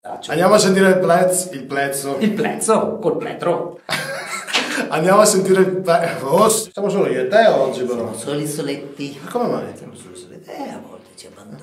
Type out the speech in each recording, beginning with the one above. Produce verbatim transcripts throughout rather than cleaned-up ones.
Faccio. Andiamo a sentire il plez, il plezzo. Il plezzo, col pletro. Andiamo a sentire il plezzo. Oh, siamo solo io e te oggi però. Siamo soli soletti. Ma come mai? Siamo soli soletti. Eh, a volte ci abbandonano.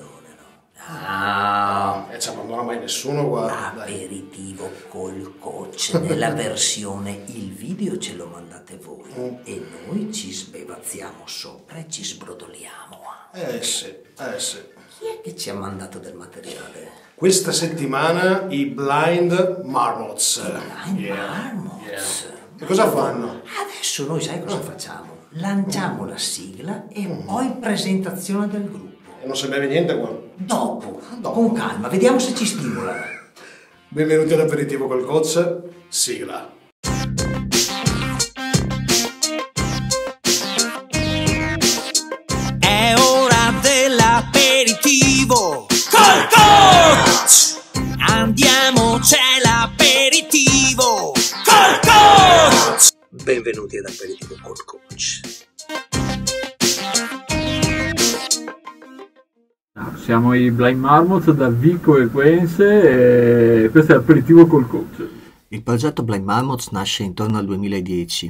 Ah, E ci abbandona mai nessuno, guarda. Dai. aperitivo col coach nella versione il video ce lo mandate voi mm. e noi ci sbevazziamo sopra e ci sbrodoliamo. Eh sì, eh sì. Chi è che ci ha mandato del materiale? Questa settimana i Blind Marmots. I Blind yeah. Marmots. Yeah. E cosa fanno? Adesso noi sai cosa facciamo? Lanciamo la sigla e poi presentazione del gruppo. E non si beve niente qua? Dopo, Dopo, con calma, vediamo se ci stimola. Benvenuti all'aperitivo col coach, sigla. È ora dell'aperitivo col coach! Andiamo, c'è l'aperitivo col coach! Benvenuti all'aperitivo col coach. Siamo i Blind Marmots da Vico Equense e questo è l'aperitivo col coach. Il progetto Blind Marmots nasce intorno al duemiladieci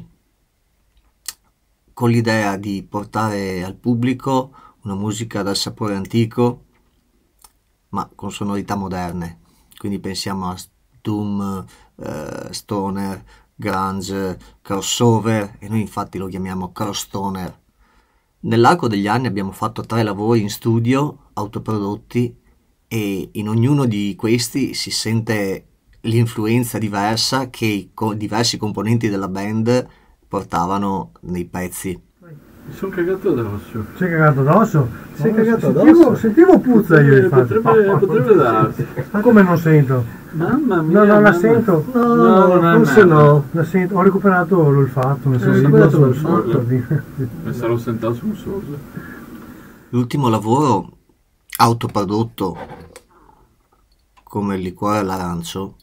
con l'idea di portare al pubblico una musica dal sapore antico ma con sonorità moderne, quindi pensiamo a doom, eh, stoner, grunge, crossover, e noi infatti lo chiamiamo cross stoner. Nell'arco degli anni abbiamo fatto tre lavori in studio autoprodotti e in ognuno di questi si sente l'influenza diversa che i co- diversi componenti della band portavano nei pezzi. Mi sono cagato addosso. Sei cagato addosso? Sei No, cagato sentivo, addosso? Sentivo puzza io infatti. Potrebbe, potrebbe darsi. Ma come non sento? Mamma mia. No, non la mamma. sento. No, no, no, forse no. no. La sento. Ho recuperato l'olfatto, nel senso Hai che recuperato non l'olfatto? di- Mi sarò sentato sul sorso. L'ultimo lavoro autoprodotto come il liquore all'arancio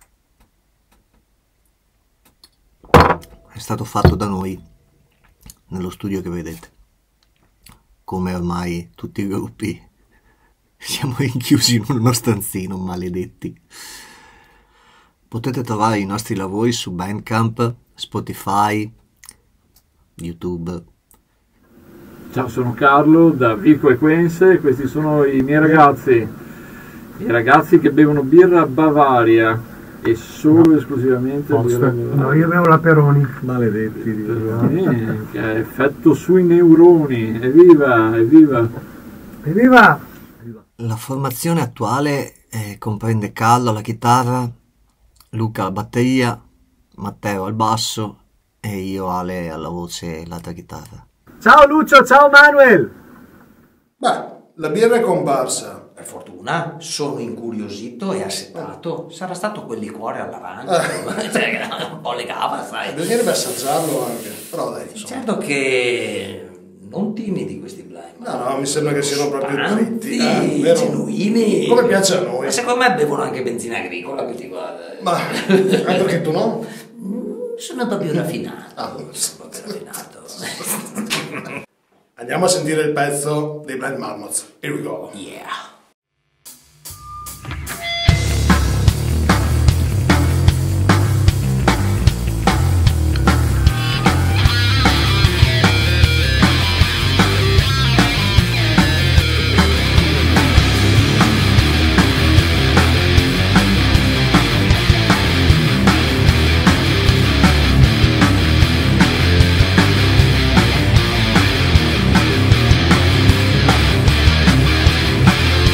è stato fatto da noi nello studio che vedete. Come ormai tutti i gruppi siamo rinchiusi in uno stanzino, maledetti. Potete trovare i nostri lavori su Bandcamp, Spotify, YouTube. Ciao, sono Carlo da Vico Equense e questi sono i miei ragazzi. I ragazzi che bevono birra Bavaria e solo No. esclusivamente birra Posta. Bavaria. No, io avevo la Peroni. Maledetti. Minchia, effetto sui neuroni. Evviva, evviva. Evviva! La formazione attuale eh, comprende Carlo alla chitarra, Luca alla batteria, Matteo al basso e io, Ale, alla voce e l'altra chitarra. Ciao Lucio, ciao Manuel! Beh, la birra è comparsa. Per fortuna sono incuriosito e assetato. Sarà stato quel liquore all'arancio. Cioè, un po' legava, sai. Bisognerebbe assaggiarlo anche. Però dai, insomma. Certo che non timidi questi blind. No, no, mi sembra che siano proprio Tanti, dritti. Eh, vero? genuini. Come piace a noi. Ma secondo me bevono anche benzina agricola, questi qua. Ma eh, perché tu no? Mm, sono un po' più raffinato. Ah. Sono un po' più raffinato. Andiamo a sentire il pezzo dei Blind Marmots. Here we go. Yeah. È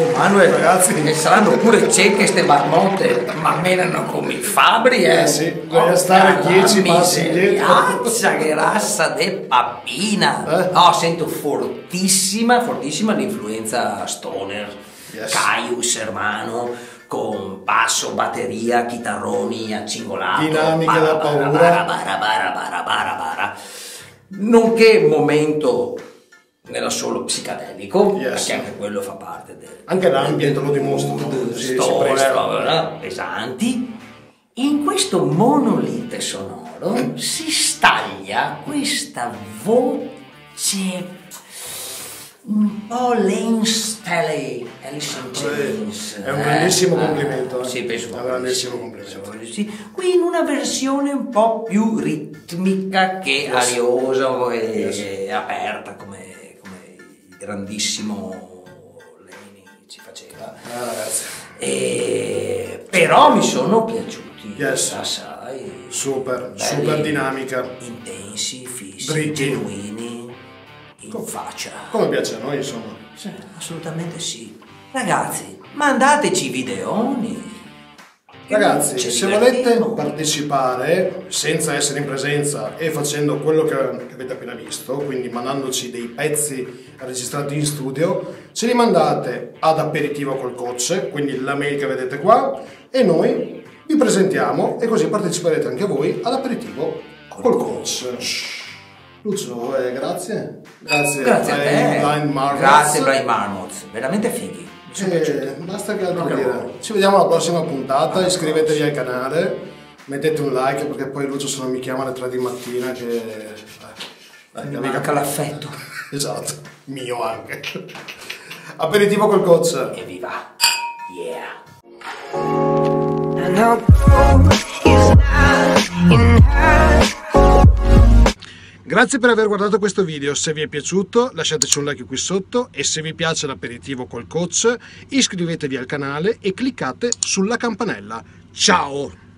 Manuel, Ragazzi. che saranno pure cieche ste marmotte, ma menano come i fabbri, eh? Eh sì, bisogna stare dieci passi indietro. Miseriazza, che rassa de pappina! Eh? No, sento fortissima, fortissima l'influenza stoner, Yes. Caius, hermano, con basso, batteria, chitarroni accingolato, Dinamica da paura. bara, bara, bara, bara, bara, bara. Nonché momento nella solo psicadelico, Yes. perché anche quello fa parte del Anche l'ambient lo dimostra, no? mood, Si- si stoner, presta. pesanti. In questo monolite sonoro si staglia questa voce un po' Lane Staley, Alice in Chains. È un grandissimo eh? complimento, eh. Sì, penso È un grandissimo complimento. sì. Qui in una versione un po' più ritmica che Yes. ariosa e, Yes. e aperta come, come il grandissimo Lenny ci faceva. Ah, ragazzi, E, però mi sono piaciuti Yes. assai. super, Belli, super dinamica. intensi, fissi, Dritti. genuini, in faccia. Come piace a noi, insomma. Sì, assolutamente sì. Ragazzi, mandateci videoni. Ragazzi, Ci se divertiamo. volete partecipare senza essere in presenza e facendo quello che che avete appena visto, quindi mandandoci dei pezzi registrati in studio, ce li mandate ad Aperitivo col Coach, quindi la mail che vedete qua, e noi vi presentiamo e così parteciperete anche voi ad Aperitivo col Coach. Lucio, eh, grazie. Grazie, Grazie a ai te. Blind Marmots. Grazie Blind Marmots, veramente fighi. Mi sono Eh, piaciuti. basta che altro Rock and dire. roll. Ci vediamo alla prossima puntata, iscrivetevi al canale, mettete un like perché poi Lucio se non mi chiama alle tre di mattina che... eh, dai, Mi amica- manca l'affetto. Esatto, mio anche. Aperitivo col Coach. Evviva. Yeah. And our goal is not in her. Grazie per aver guardato questo video, se vi è piaciuto lasciateci un like qui sotto e se vi piace l'aperitivo col Coach iscrivetevi al canale e cliccate sulla campanella. Ciao!